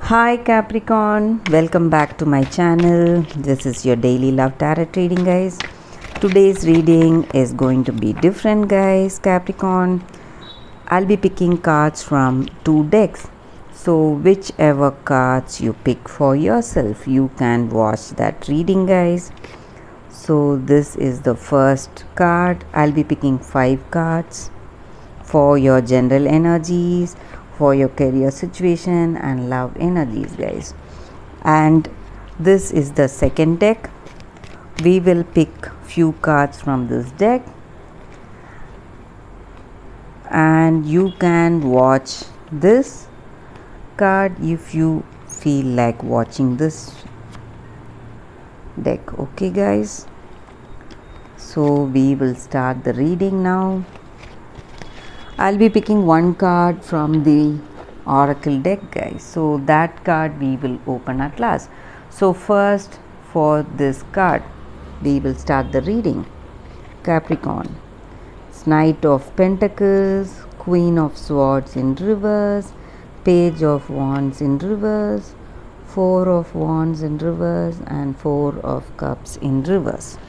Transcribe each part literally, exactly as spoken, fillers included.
Hi Capricorn, welcome back to my channel. This is your daily love tarot reading, guys. Today's reading is going to be different, guys. Capricorn, I'll be picking cards from two decks. So whichever cards you pick for yourself, you can watch that reading, guys. So this is the first card. I'll be picking five cards for your general energies, for your career situation and love energies, guys. And this is the second deck. We will pick few cards from this deck and you can watch this card if you feel like watching this deck. Okay guys, so we will start the reading now. I'll be picking one card from the Oracle deck, guys. So that card we will open at last. So first, for this card, we will start the reading. Capricorn, it's Knight of Pentacles, Queen of Swords in reverse, Page of Wands in reverse, Four of Wands in reverse, and Four of Cups in reverse.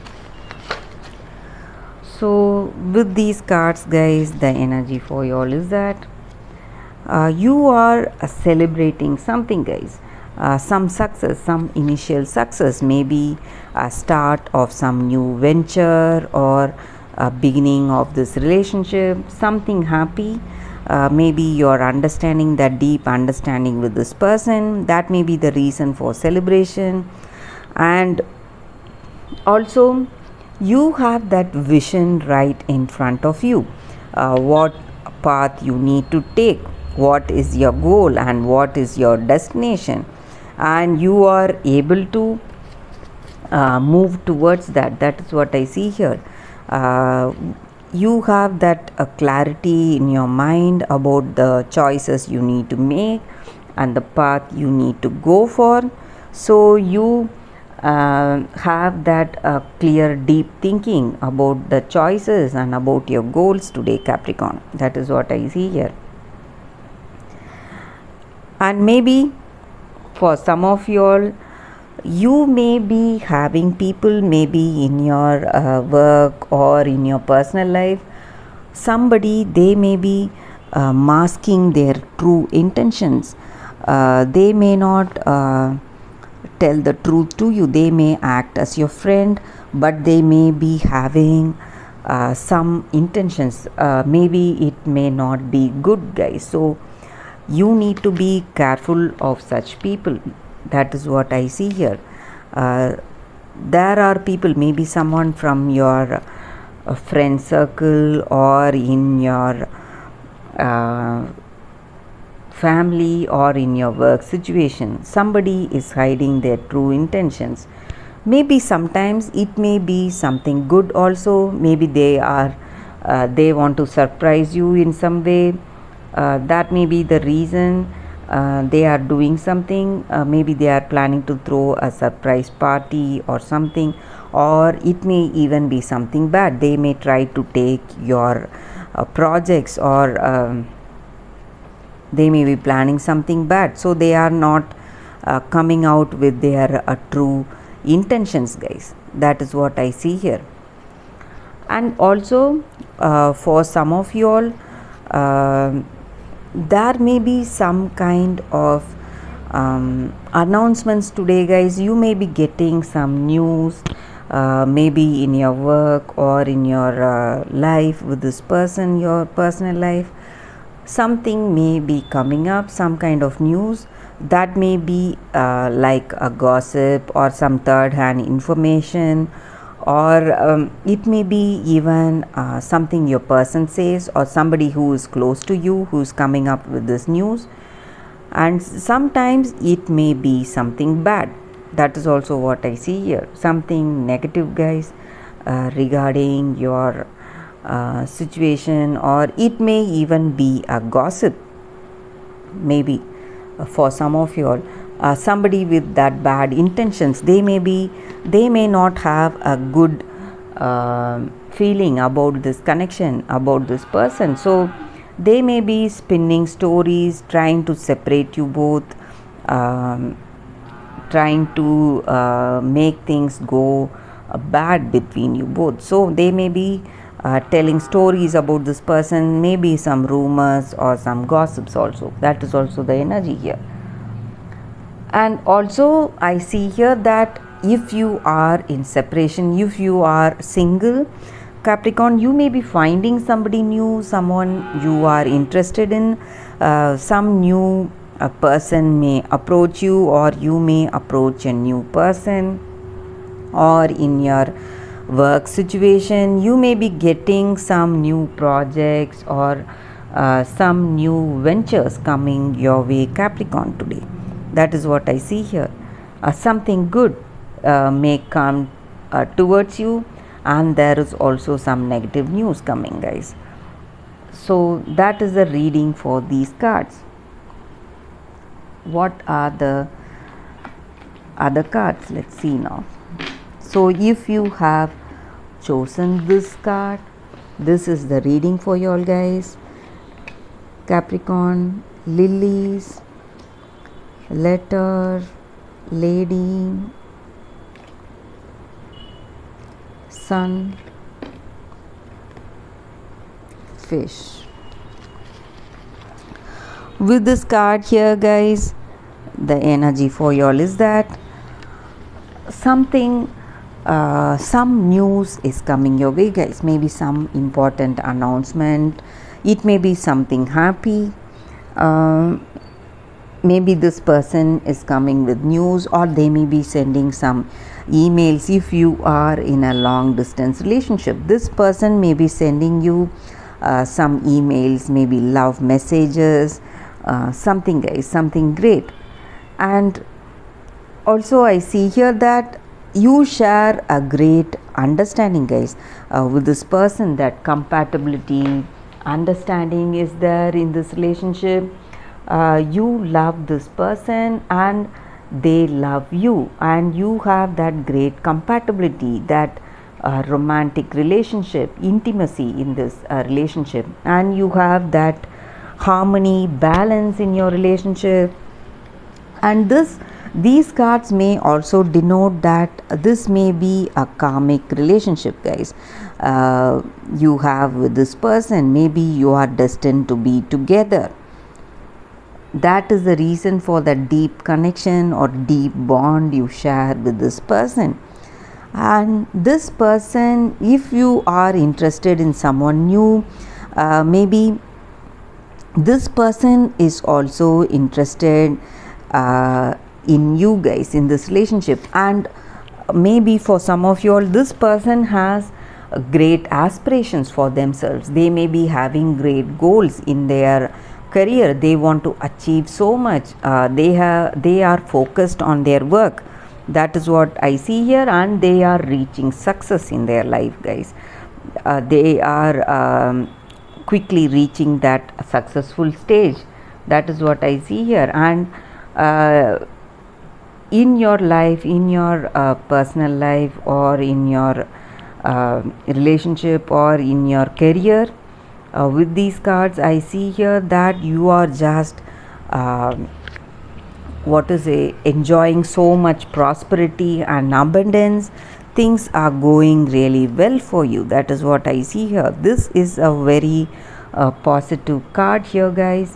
So with these cards, guys, the energy for y'all is that uh, you are uh, celebrating something, guys. Uh, some success, some initial success, maybe a start of some new venture or a beginning of this relationship, something happy. Uh, maybe you're understanding that deep understanding with this person. That may be the reason for celebration. And also, you have that vision right in front of you, uh, what path you need to take, what is your goal and what is your destination, and you are able to uh, move towards that. That is what I see here. Uh, you have that uh, clarity in your mind about the choices you need to make and the path you need to go for. So you Uh, have that uh, clear deep thinking about the choices and about your goals today, Capricorn. That is what I see here. And maybe for some of y'all, you may be having people maybe in your uh, work or in your personal life, somebody, they may be uh, masking their true intentions. Uh, they may not uh, tell the truth to you. They may act as your friend, but they may be having uh, some intentions. Uh, maybe it may not be good, guys. So you need to be careful of such people. That is what I see here. Uh, there are people, maybe someone from your uh, friend circle or in your uh, family or in your work situation, somebody is hiding their true intentions. Maybe sometimes it may be something good also. Maybe they are uh, they want to surprise you in some way. Uh, that may be the reason uh, they are doing something. Uh, maybe they are planning to throw a surprise party or something, or it may even be something bad. They may try to take your uh, projects, or um, they may be planning something bad. So they are not uh, coming out with their uh, true intentions, guys. That is what I see here. And also uh, for some of you all, uh, there may be some kind of um, announcements today, guys. You may be getting some news, uh, maybe in your work or in your uh, life with this person, your personal life. Something may be coming up, some kind of news that may be uh, like a gossip or some third hand information, or um, it may be even uh, something your person says, or somebody who is close to you who is coming up with this news. And sometimes it may be something bad. That is also what I see here. Something negative, guys, uh, regarding your Uh, situation, or it may even be a gossip. Maybe uh, for some of you all, uh, somebody with that bad intentions, they may be they may not have a good uh, feeling about this connection, about this person. So they may be spinning stories, trying to separate you both, um, trying to uh, make things go uh, bad between you both. So they may be uh, telling stories about this person, maybe some rumors or some gossips also. That is also the energy here. And also I see here that if you are in separation, if you are single Capricorn, you may be finding somebody new, someone you are interested in, uh, some new uh, person may approach you, or you may approach a new person, or in your work situation you may be getting some new projects or uh, some new ventures coming your way, Capricorn, today. That is what I see here. Uh, something good uh, may come uh, towards you, and there is also some negative news coming, guys. So that is the reading for these cards. What are the other cards? Let's see now. So if you have chosen this card, this is the reading for you all, guys. Capricorn, lilies, letter, lady, sun, fish. With this card here, guys, the energy for you all is that something uh, some news is coming your way, guys. Maybe some important announcement, it may be something happy, um, maybe this person is coming with news, or they may be sending some emails. If you are in a long distance relationship, this person may be sending you uh, some emails, maybe love messages, uh, something, guys, something great. And also I see here that you share a great understanding, guys, uh, with this person. That compatibility, understanding is there in this relationship. Uh, you love this person and they love you, and you have that great compatibility, that uh, romantic relationship, intimacy in this uh, relationship, and you have that harmony, balance in your relationship. And this these cards may also denote that this may be a karmic relationship, guys. Uh, you have with this person, maybe you are destined to be together. That is the reason for the deep connection or deep bond you share with this person. And this person, if you are interested in someone new, uh, maybe this person is also interested uh, in you, guys, in this relationship. And maybe for some of you all, this person has uh, great aspirations for themselves. They may be having great goals in their career. They want to achieve so much. Uh, they have they are focused on their work. That is what I see here, and they are reaching success in their life, guys. Uh, they are um, quickly reaching that successful stage. That is what I see here. And uh, in your life, in your uh, personal life, or in your uh, relationship, or in your career, uh, with these cards I see here that you are just uh, what is it enjoying so much prosperity and abundance. Things are going really well for you. That is what I see here. This is a very uh, positive card here, guys.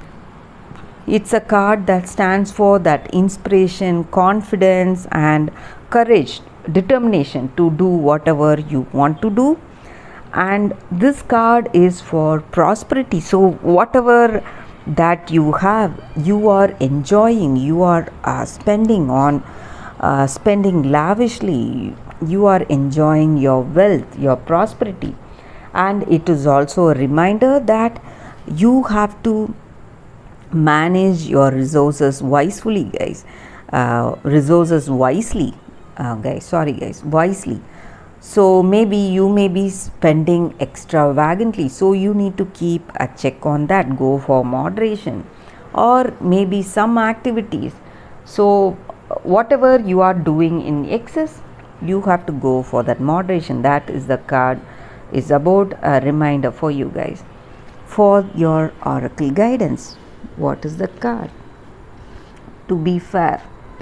It's a card that stands for that inspiration, confidence, and courage, determination to do whatever you want to do. And this card is for prosperity. So whatever that you have, you are enjoying, you are uh, spending on uh, spending lavishly, you are enjoying your wealth, your prosperity. And it is also a reminder that you have to manage your resources wisely, guys. Uh, resources wisely, uh, guys. Sorry, guys, wisely. So maybe you may be spending extravagantly. So you need to keep a check on that. Go for moderation, or maybe some activities. So whatever you are doing in excess, you have to go for that moderation. That is the card is about a reminder for you guys. For your oracle guidance, what is the card? to be fair.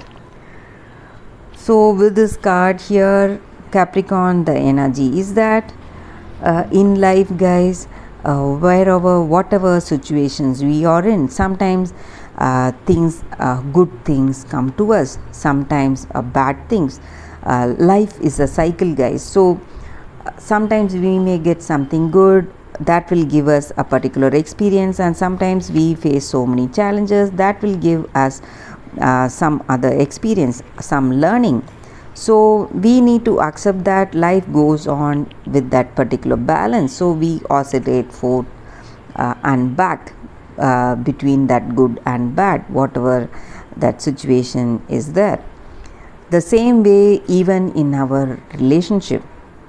So with this card here, Capricorn, the energy is that uh, in life, guys, uh, wherever, whatever situations we are in, sometimes uh, things, uh, good things come to us, sometimes uh, bad things. Uh, life is a cycle, guys. So uh, sometimes we may get something good that will give us a particular experience, and sometimes we face so many challenges that will give us uh, some other experience, some learning. So we need to accept that life goes on with that particular balance. So we oscillate forth uh, and back uh, between that good and bad, whatever that situation is there. The same way, even in our relationship,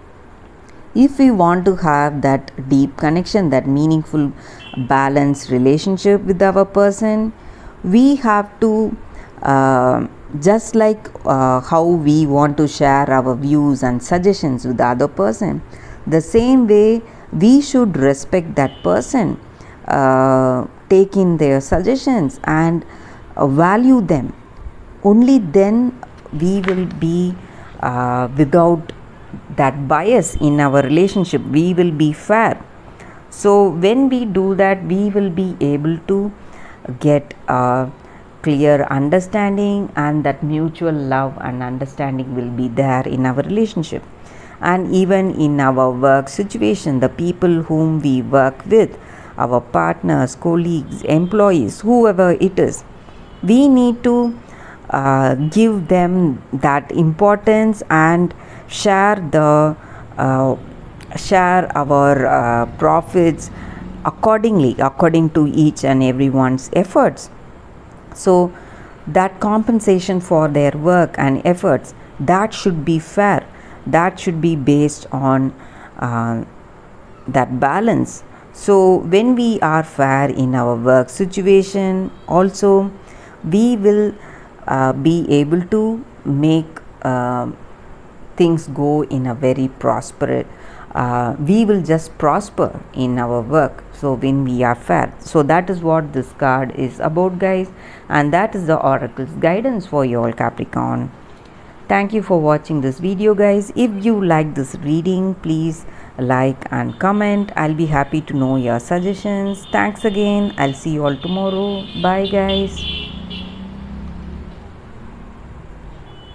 if we want to have that deep connection, that meaningful, balanced relationship with our person, we have to uh, just like uh, how we want to share our views and suggestions with the other person, the same way we should respect that person, uh, take in their suggestions and uh, value them. Only then we will be uh, without that bias in our relationship. We will be fair. So when we do that, we will be able to get a clear understanding, and that mutual love and understanding will be there in our relationship. And even in our work situation, the people whom we work with, our partners, colleagues, employees, whoever it is, we need to uh, give them that importance and share the uh, share our uh, profits accordingly, according to each and everyone's efforts. So that compensation for their work and efforts, that should be fair, that should be based on uh, that balance. So when we are fair in our work situation, also we will uh, be able to make uh, things go in a very prosperous, uh, we will just prosper in our work. So when we are fair, so that is what this card is about, guys, and that is the oracle's guidance for you all, Capricorn. Thank you for watching this video, guys. If you like this reading, please like and comment. I'll be happy to know your suggestions. Thanks again. I'll see you all tomorrow. Bye, guys.